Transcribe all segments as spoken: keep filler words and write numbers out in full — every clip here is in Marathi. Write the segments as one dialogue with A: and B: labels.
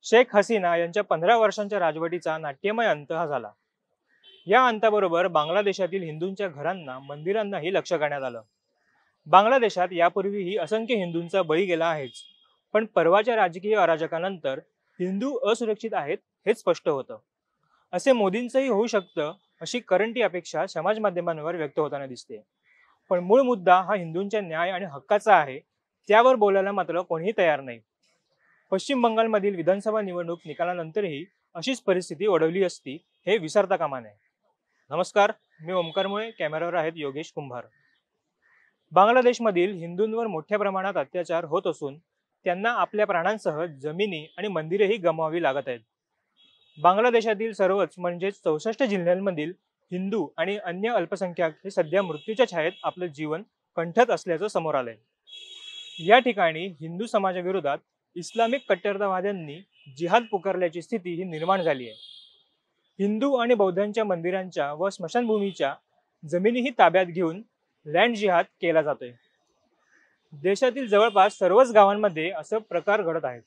A: शेख हसीना यांच्या पंधरा वर्षांच्या राजवटीचा नाट्यमय अंत हा झाला. या अंताबरोबर बांगलादेशातील हिंदूंच्या घरांना, मंदिरांनाही लक्ष करण्यात आलं. बांगलादेशात यापूर्वीही असंख्य हिंदूंचा बळी गेला आहेच, पण परवाच्या राजकीय अराजकानंतर हिंदू असुरक्षित आहेत हेच स्पष्ट होतं. असे मोदींचंही होऊ शकतं अशी करंटी अपेक्षा समाज माध्यमांवर व्यक्त होताना दिसते. पण मूळ मुद्दा हा हिंदूंच्या न्याय आणि हक्काचा आहे, त्यावर बोलायला मात्र कोणीही तयार नाही. पश्चिम बंगालमधील विधानसभा निवडणूक निकालानंतरही अशीच परिस्थिती ओढवली असती हे विसरता कामा नये. नमस्कार, मी ओमकार मुळे, कॅमेरावर आहेत योगेश कुंभार. बांगलादेशमधील हिंदूंवर मोठ्या प्रमाणात अत्याचार होत असून त्यांना आपल्या प्राणांसह जमिनी आणि मंदिरेही गमवावी लागत आहेत. बांगलादेशातील सर्वच म्हणजेच चौसष्ट जिल्ह्यांमधील हिंदू आणि अन्य अल्पसंख्याक हे सध्या मृत्यूच्या छायेत आपलं जीवन कंठत असल्याचं समोर आलंय. या ठिकाणी हिंदू समाजाविरोधात इस्लामिक कट्टरतावाद्यांनी जिहाद पुकारल्याची स्थिती ही निर्माण झाली आहे. हिंदू आणि बौद्धांच्या मंदिरांच्या व स्मशानभूमीच्या जमिनीही ताब्यात घेऊन लँड जिहाद केला जातोय. देशातील जवळपास सर्वच गावांमध्ये असं प्रकार घडत आहेत.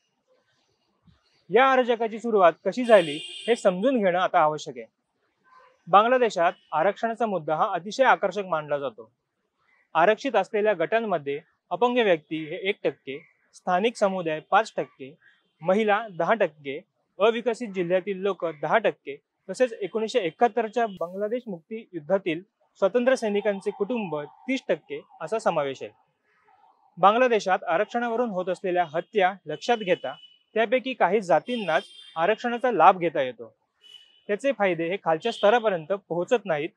A: या अराजकाची सुरुवात कशी झाली हे समजून घेणं आता आवश्यक आहे. बांगलादेशात आरक्षणाचा मुद्दा हा अतिशय आकर्षक मानला जातो. आरक्षित असलेल्या गटांमध्ये अपंग व्यक्ती हे एक टक्के, स्थानिक समुदाय पाच टक्के, महिला दहा टक्के, अविकसित जिल्ह्यातील लोक दहा टक्के, तसेच एकोणीसशे एकाहत्तरच्या बांगलादेश मुक्ती युद्धातील स्वतंत्र सैनिकांचे कुटुंब तीस टक्के असा समावेश आहे. बांगलादेशात आरक्षणावरून होत असलेल्या हत्या लक्षात घेता त्यापैकी काही जातींनाच आरक्षणाचा लाभ घेता येतो. त्याचे फायदे हे खालच्या स्तरापर्यंत पोहोचत नाहीत.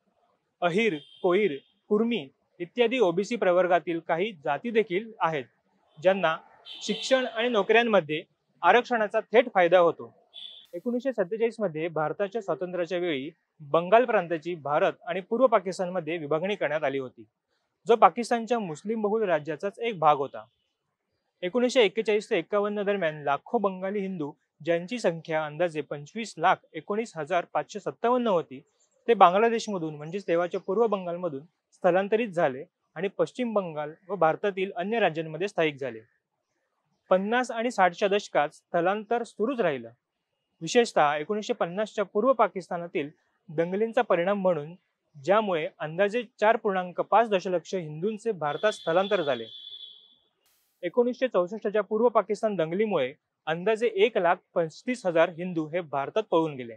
A: अहिर, कोळीर, कुर्मी इत्यादी ओबीसी प्रवर्गातील काही जाती देखील आहेत ज्यांना शिक्षण आणि नोकऱ्यांमध्ये आरक्षणाचा थेट फायदा होतो. एकोणीसशे सत्तेचाळीस मध्ये भारताच्या स्वातंत्र्याच्या वेळी बंगाल प्रांताची भारत आणि पूर्व पाकिस्तानमध्ये विभागणी करण्यात आली होती, जो पाकिस्तानच्या मुस्लिम बहुल राज्याचाच एक भाग होता. एकोणीसशे एक्केचाळीस ते एक्कावन्न दरम्यान लाखो बंगाली हिंदू, ज्यांची संख्या अंदाजे पंचवीस लाख एकोणीस हजार पाचशे सत्तावन्न होती, ते बांगलादेशमधून म्हणजेच तेव्हाच्या पूर्व बंगालमधून स्थलांतरित झाले आणि पश्चिम बंगाल व भारतातील अन्य राज्यांमध्ये स्थायिक झाले. पन्नास आणि साठच्या दशकात स्थलांतर सुरूच राहिलं. विशेषतः एकोणीसशे पन्नासच्या पूर्व पाकिस्तानातील दंगलींचा परिणाम म्हणून, ज्यामुळे अंदाजे चार पूर्णांक पाच दशलक्ष हिंदूंचे भारतात स्थलांतर झाले. एकोणीसशे चौसष्टच्या पूर्व पाकिस्तान दंगलीमुळे अंदाजे एक लाख पस्तीस हजार हिंदू हे भारतात पळून गेले.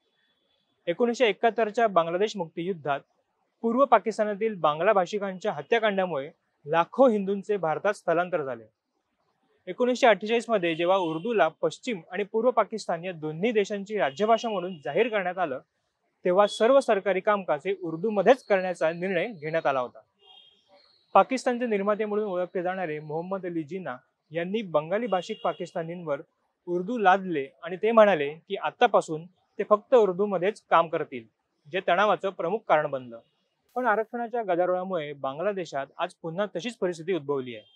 A: एकोणीसशे एकाहत्तरच्या बांगलादेश मुक्ती युद्धात पूर्व पाकिस्तानातील बांगला भाषिकांच्या हत्याकांडामुळे लाखो हिंदूंचे भारतात स्थलांतर झाले. एकोणीसशे अठ्ठेचाळीस मध्ये जेव्हा उर्दूला पश्चिम आणि पूर्व पाकिस्तान या दोन्ही देशांची राज्यभाषा म्हणून जाहीर करण्यात आलं, तेव्हा सर्व सरकारी कामकाज हे उर्दूमध्येच करण्याचा निर्णय घेण्यात आला होता. पाकिस्तानचे निर्माते म्हणून ओळखले जाणारे मोहम्मद अली जिना यांनी बंगाली भाषिक पाकिस्तानींवर उर्दू लादले आणि ते म्हणाले की आतापासून ते फक्त उर्दूमध्येच काम करतील, जे तणावाचं प्रमुख कारण बनलं. पण आरक्षणाच्या गदारोळामुळे बांगलादेशात आज पुन्हा तशीच परिस्थिती उद्भवली आहे.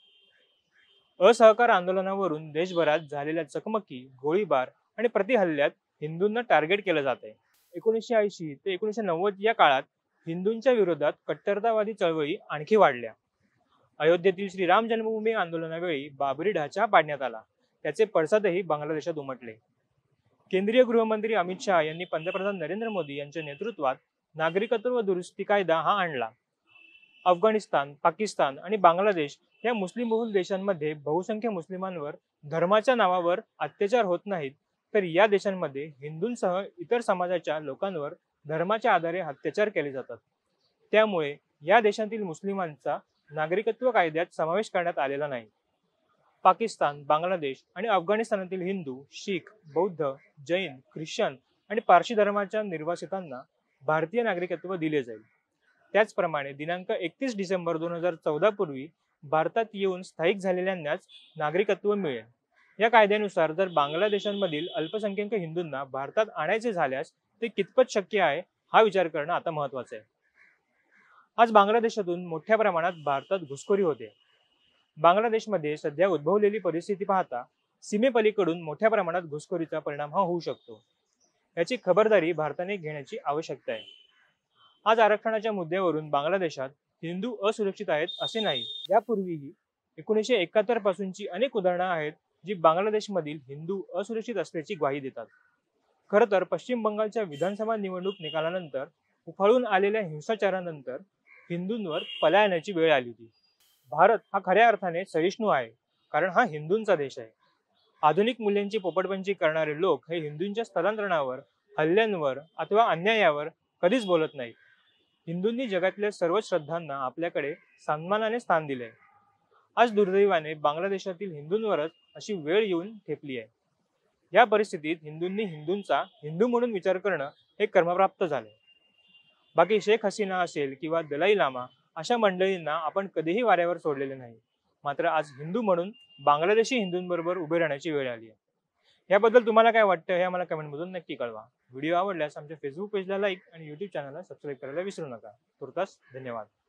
A: असहकार आंदोलनावरून देशभरात झालेल्या चकमकी, गोळीबार आणि प्रतिहल्ल्यात हिंदूंना टार्गेट केलं जात आहे. एकोणीसशे ऐंशी ते एकोणीसशे नव्वद या काळात हिंदूंच्या विरोधात कट्टरतावादी चळवळी आणखी वाढल्या. अयोध्येतील श्रीराम जन्मभूमी आंदोलनावेळी बाबरी ढाचा पाडण्यात आला. त्याचे पडसादही बांगलादेशात उमटले. केंद्रीय गृहमंत्री अमित शहा यांनी पंतप्रधान नरेंद्र मोदी यांच्या नेतृत्वात नागरिकत्व दुरुस्ती कायदा हा आणला. अफगाणिस्तान, पाकिस्तान आणि बांगलादेश या मुस्लिम बहुल देशांमध्ये बहुसंख्य मुस्लिमांवर धर्माच्या नावावर अत्याचार होत नाहीत, तर या देशांमध्ये हिंदूंसह इतर समाजाच्या लोकांवर धर्माच्या आधारे अत्याचार केले जातात. त्यामुळे या देशांतील मुस्लिमांचा नागरिकत्व कायद्यात समावेश करण्यात आलेला नाही. पाकिस्तान, बांगलादेश आणि अफगाणिस्तानातील हिंदू, शीख, बौद्ध, जैन, ख्रिश्चन आणि पारशी धर्माच्या निर्वासितांना भारतीय नागरिकत्व दिले जाईल. त्याचप्रमाणे दिनांक एकतीस डिसेंबर दोन हजार चौदा पूर्वी भारतात येऊन स्थायिक झालेल्यांनाच नागरिकत्व मिळेल. या कायद्यानुसार जर बांगलादेशांमधील अल्पसंख्याक हिंदूंना भारतात आणायचे झाल्यास ते कितपत शक्य आहे हा विचार करणं आता महत्त्वाचं आहे. आज बांगलादेशातून मोठ्या प्रमाणात भारतात घुसखोरी होते. बांगलादेशमध्ये सध्या उद्भवलेली परिस्थिती पाहता सीमेपलीकडून मोठ्या प्रमाणात घुसखोरीचा परिणाम हा होऊ शकतो. याची खबरदारी भारताने घेण्याची आवश्यकता आहे. आज आरक्षणाच्या मुद्द्यावरून बांगलादेशात हिंदू असुरक्षित आहेत असे नाही. यापूर्वीही एकोणीसशे एकाहत्तर पासूनची अनेक उदाहरणं आहेत जी बांगलादेशमधील हिंदू असुरक्षित असल्याची ग्वाही देतात. खरं तर पश्चिम बंगालच्या विधानसभा निवडणूक निकालानंतर उफाळून आलेल्या हिंसाचारानंतर हिंदूंवर पलायनाची वेळ आली होती. भारत हा खऱ्या अर्थाने सहिष्णू आहे, कारण हा हिंदूंचा देश आहे. आधुनिक मूल्यांची पोपटपंची करणारे लोक हे हिंदूंच्या स्थलांतरणावर, हल्ल्यांवर अथवा अन्यायावर कधीच बोलत नाहीत. हिंदूंनी जगातल्या सर्व श्रद्धांना आपल्याकडे सन्मानाने स्थान दिले. आज दुर्दैवाने बांगलादेशातील हिंदूंवरच अशी वेळ येऊन ठेपली आहे. या परिस्थितीत हिंदूंनी हिंदूंचा हिंदू म्हणून विचार करणं हे कर्मप्राप्त झाले. बाकी शेख हसीना असेल किंवा दलाई लामा अशा मंडळींना आपण कधीही वाऱ्यावर सोडलेले नाही. मात्र आज हिंदू म्हणून बांगलादेशी हिंदूंबरोबर उभे राहण्याची वेळ आली आहे. याबद्दल तुम्हाला काय वाटतं हे आम्हाला कमेंटमधून नक्की कळवा. व्हिडिओ आवडल्यास आमच्या फेसबुक पेजला लाईक आणि यूट्यूब चॅनलला सबस्क्राईब करायला विसरू नका. तुर्तास धन्यवाद.